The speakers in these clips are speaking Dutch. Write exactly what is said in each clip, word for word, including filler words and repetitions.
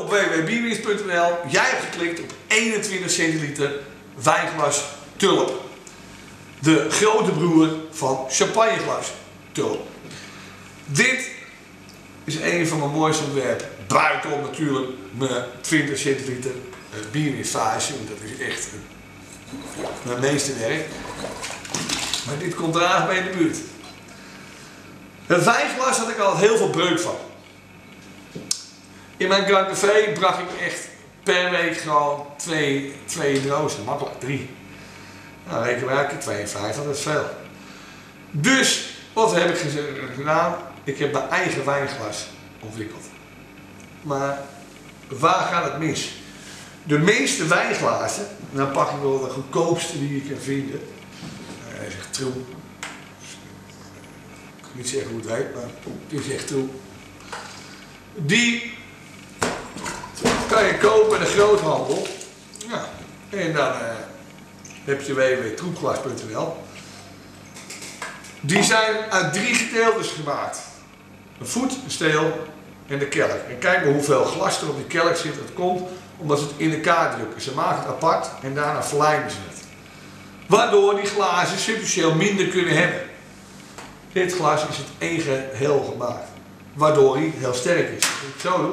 op w w w punt bierwinst punt n l. Jij hebt geklikt op eenentwintig centiliter wijnglas Tulp. De grote broer van champagneglas Tulp. Dit is een van mijn mooiste ontwerpen. Buitenom natuurlijk mijn twintig centiliter bierwinstvaasje. Dat is echt mijn meeste werk. Maar dit komt er aardig bij in de buurt. Het wijnglas had ik al heel veel breuk van. In mijn Grand Café bracht ik echt per week gewoon twee, twee droosten, makkelijk drie. Nou, reken maar, tweeënvijftig, dat is veel. Dus, wat heb ik gedaan? Ik heb mijn eigen wijnglas ontwikkeld. Maar waar gaat het mis? De meeste wijnglazen, dan pak ik wel de goedkoopste die je kan vinden. Hij zegt Troe. Ik kan niet zeggen hoe het heet, maar die is echt Troe. Die kan je kopen in de groothandel. Ja. En dan uh, heb je w w w punt troepglas punt n l. Die zijn uit drie gedeeltes gemaakt. Een voet, een steel en de kelk. En kijk maar hoeveel glas er op die kelk zit. Dat komt omdat ze het in elkaar drukken. Ze maken het apart en daarna verlijmen ze het. Waardoor die glazen substantieel minder kunnen hebben. Dit glas is het één geheel gemaakt. Waardoor hij heel sterk is. Als ik het zo doe.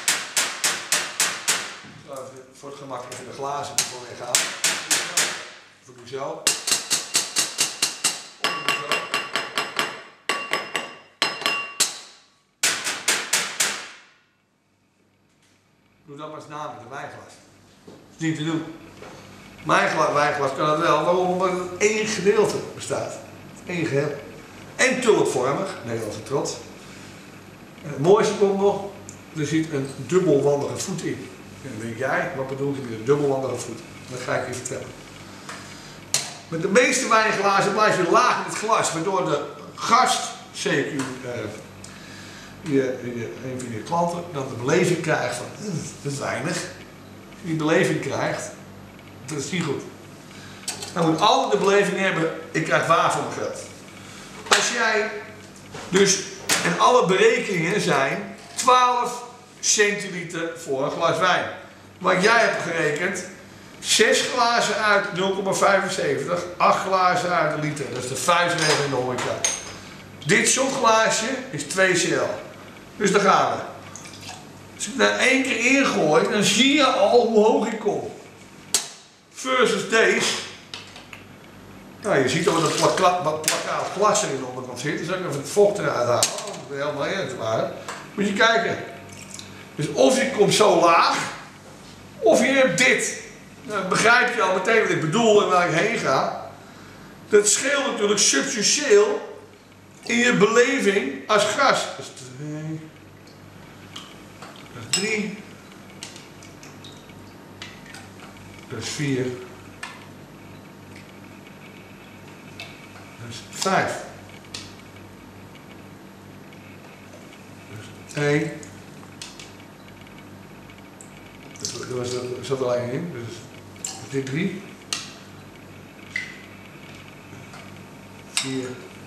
Voor het gemak even de glazen ervoor weggaan. Voor doe zo. Doe dat maar eens na met een wijnglas. Dat is niet te doen. Mijn wijnglas kan het wel, waarom? Omdat het één gedeelte bestaat. Eén geheel. En tulpvormig, Nederlandse trots. En het mooiste komt nog, er zit een dubbelwandige voet in. En dan denk jij, wat bedoelt hij met een dubbelwandige voet? Dat ga ik je vertellen. Met de meeste wijnglazen blijf je laag in het glas, waardoor de gast, zeker uh, je, je, een van je klanten, dan de beleving krijgt van, uh, dat is weinig. Als je die beleving krijgt, dat is niet goed. Dan moet altijd de beleving hebben, ik krijg waar voor mijn geld. Als jij dus, en alle berekeningen zijn twaalf centiliter voor een glas wijn. Wat jij hebt gerekend, zes glazen uit nul komma vijfenzeventig, acht glazen uit een liter. Dat is de vuistregel in de horeca. Dit shotglaasje is twee cl. Dus daar gaan we. Als ik daar één keer ingooi, dan zie je al hoe hoog ik kom. Versus deze. Nou, je ziet al wat een plakkaat plaka glas er in de onderkant zit. Dus ik even het vocht eruit halen. Oh, dat is helemaal eerlijk waar. Moet je kijken. Dus of je komt zo laag, of je hebt dit. Nou, dan begrijp je al meteen wat ik bedoel en waar ik heen ga. Dat scheelt natuurlijk substantieel in je beleving als gast. Dat is twee. Dat is drie. Dat is vier. Dat is vijf. Dat is één. Er was er zat er alleen in, dus dit drie, vier,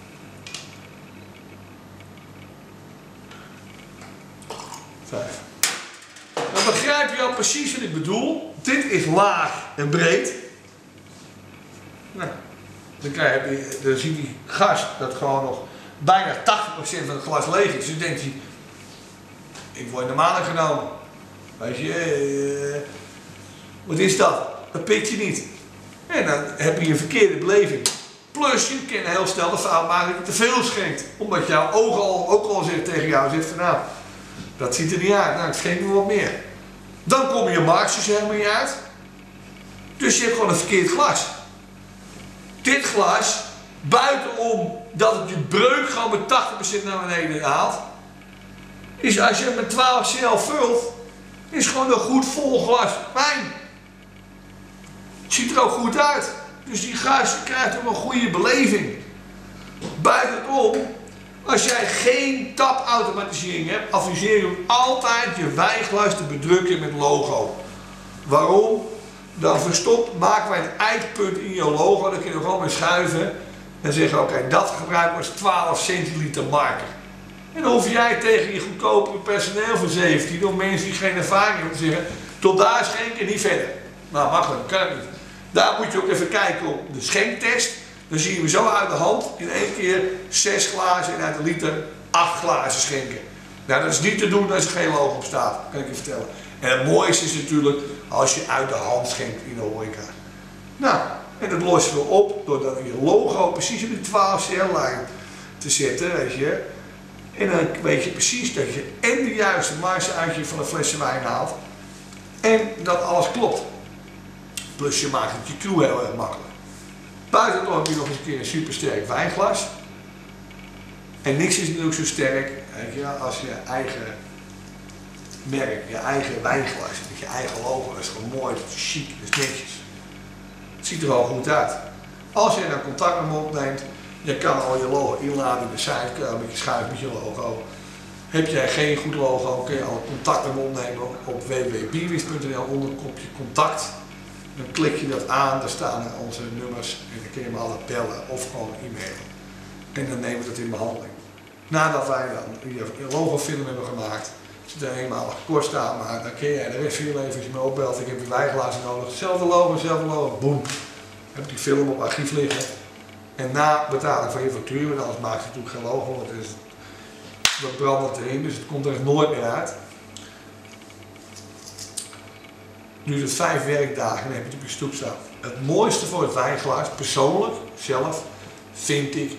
vijf. Dan begrijp je al precies wat ik bedoel. Dit is laag en breed. Nou, dan, krijg je, dan ziet die gast dat gewoon nog bijna tachtig procent van het glas leeg is. Dus denkt hij, ik word in de maling genomen. Weet je, uh, wat is dat? Dat pikt je niet. En dan heb je een verkeerde beleving. Plus, je kan heel snel de fout maken dat je te veel schenkt. Omdat jouw oog al, ook al zegt tegen jou, zegt van nou, dat ziet er niet uit. Nou, ik schenk me wat meer. Dan kom je marges helemaal niet uit. Dus je hebt gewoon een verkeerd glas. Dit glas, buitenom dat het je breuk gewoon met tachtig procent naar beneden haalt, is als je het met twaalf cl vult, is gewoon een goed vol glas wijn. Het ziet er ook goed uit. Dus die gast krijgt ook een goede beleving. Buitenom, als jij geen tapautomatisering hebt, adviseer je altijd je wijnglas te bedrukken met logo. Waarom? Dan verstopt, maken wij het eikpunt in je logo, dan kun je er gewoon mee schuiven en zeggen oké, okay, dat gebruiken we als twaalf centiliter marker. En dan hoef jij tegen je goedkope personeel van zeventien, of mensen die geen ervaring hebben, te zeggen, tot daar schenken, niet verder. Nou, mag dat, kan het niet. Daar moet je ook even kijken op de schenktest. Dan zie je we zo uit de hand in één keer zes glazen en uit de liter acht glazen schenken. Nou, dat is niet te doen als er geen logo op staat, kan ik je vertellen. En het mooiste is natuurlijk als je uit de hand schenkt in de horeca. Nou, en dat lossen we op door dan je logo precies op die twaalf cl-lijn te zetten, weet je. En dan weet je precies dat je en de juiste marge uit je van een flesje wijn haalt. En dat alles klopt. Plus je maakt het je crew heel erg makkelijk. Buiten heb je nog eens een keer een supersterk wijnglas. En niks is natuurlijk zo sterk, weet je, als je eigen merk, je eigen wijnglas, met je eigen logo. Dat is gewoon mooi, dat is chic, dat is netjes. Het ziet er al goed uit. Als je dan contact met me opneemt, je kan al je logo inladen in de site, met je schuif met je logo. Heb jij geen goed logo, kun je al contact met me opnemen op w w w punt bierwist punt n l onder het kopje contact. Dan klik je dat aan, daar staan onze nummers en dan kun je me altijd bellen of gewoon e-mailen. En dan nemen we dat in behandeling. Nadat wij dan je logofilm hebben gemaakt, als het er eenmalig kost aan, maar dan kun jij de rest van je leven als je me opbelt, ik heb die wijnglazen nodig, hetzelfde logo, hetzelfde logo, boem. Dan heb ik die film op archief liggen. En na betaling van je factuur, want anders maakt het natuurlijk geen logo, want het is, dat brandt erin, dus het komt er nooit meer uit. Duurt het vijf werkdagen en dan heb je het op je stoep staan. Het mooiste voor het wijnglas, persoonlijk, zelf, vind ik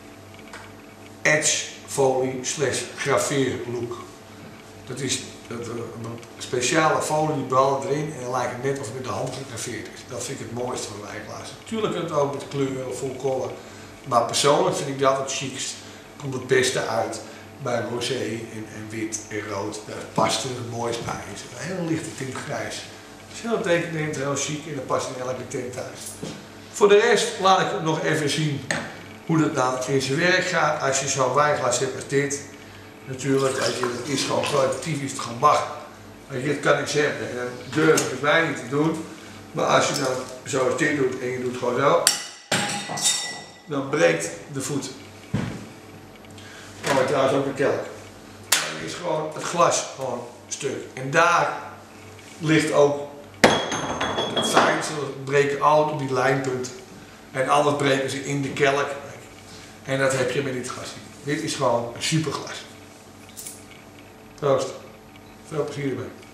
edge folie slash graveerlook. Dat is een speciale folie die brandt erin en dan lijkt het net of het met de hand gegraveerd is. Dat vind ik het mooiste van wijnglazen. Natuurlijk kan het ook met kleur of full color, maar persoonlijk vind ik dat het chicst. Komt het beste uit bij rosé en, en wit en rood. Daar past er het mooiste bij. Het is een heel lichte tint grijs. Het is heel decadent, heel chic en dat past in elke tent thuis. Voor de rest laat ik nog even zien hoe dat dan in zijn werk gaat als je zo'n wijnglas hebt als dit. Natuurlijk, als je, dat is gewoon kwalitatief, is het gewoon mag. Dat kan ik zeggen, en dan durf ik het mij niet te doen. Maar als je dan zoals dit doet en je doet gewoon zo, dan breekt de voet. Oh, trouwens ook een kelk. Dan is gewoon het glas gewoon stuk. En daar ligt ook het fijn, ze breken altijd op die lijnpunt. En anders breken ze in de kelk. En dat heb je met dit glas niet. Dit is gewoon een super glas. Proost. Veel plezier ermee.